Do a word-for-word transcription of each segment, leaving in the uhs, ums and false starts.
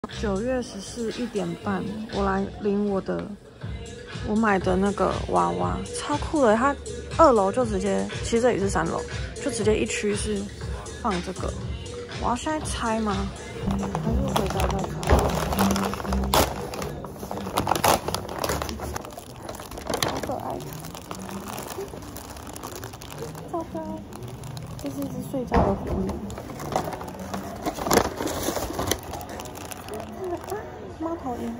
九月十四一点半，我来领我的我买的那个娃娃，超酷的！它二楼就直接，其实这里是三楼，就直接一区是放这个。我要现在拆吗？还是回家再拆？好可爱！糟糕，这是一只睡觉的狐狸。 猫头鹰，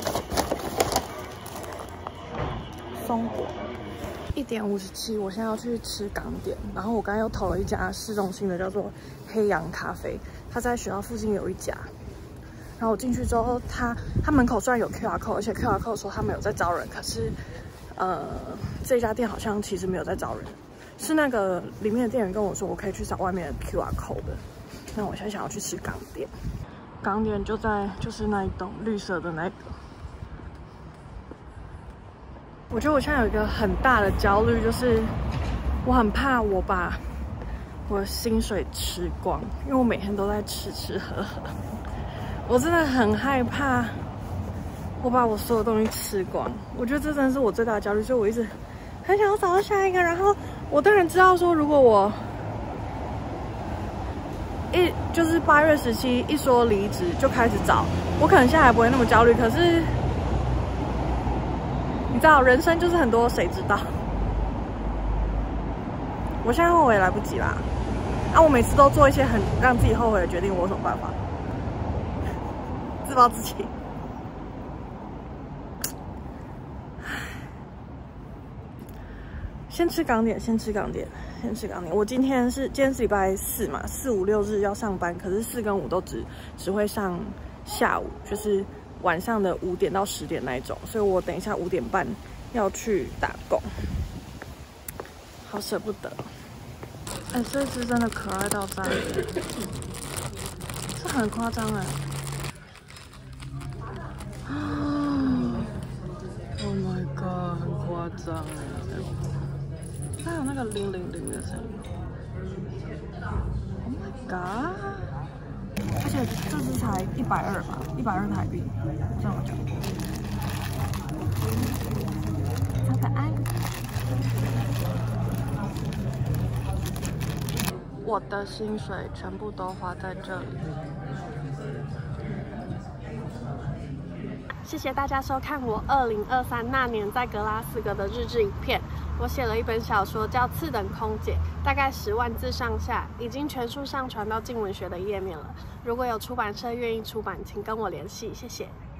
松果，一点五十七。我现在要去吃港点，然后我刚刚又投了一家市中心的，叫做黑羊咖啡，它在学校附近有一家。然后我进去之后，它它门口虽然有 Q R code， 而且 Q R code 说他们有在招人，可是呃这家店好像其实没有在招人，是那个里面的店员跟我说，我可以去找外面的 Q R code 的。那我现在想要去吃港点。 港点就在就是那一栋绿色的那个。我觉得我现在有一个很大的焦虑，就是我很怕我把我的薪水吃光，因为我每天都在吃吃喝喝。我真的很害怕我把我所有东西吃光。我觉得这真的是我最大的焦虑，所以我一直很想要找到下一个。然后我当然知道说，如果我 一就是八月十七一说离职就开始找，我可能现在还不会那么焦虑。可是你知道，人生就是很多谁知道？我现在后悔也来不及啦。啊，我每次都做一些很让自己后悔的决定，我有什么办法？自暴自弃。先吃港点，先吃港点。 先吃港点。我今天是今天是礼拜四嘛，四五六日要上班，可是四跟五都只只会上下午，就是晚上的五点到十点那一种，所以我等一下五点半要去打工，好舍不得。哎、欸，这只真的可爱到炸，这很夸张哎。Oh my god， 很夸张哎。 它有那个零零零的声音 ，Oh my god！ 而且这只才一百二吧，一百二台币，这样讲。超可爱。我的薪水全部都花在这里。谢谢大家收看我二零二三那年在格拉斯哥的日志影片。 我写了一本小说，叫《次等空姐》，大概十万字上下，已经全数上传到静文学的页面了。如果有出版社愿意出版，请跟我联系，谢谢。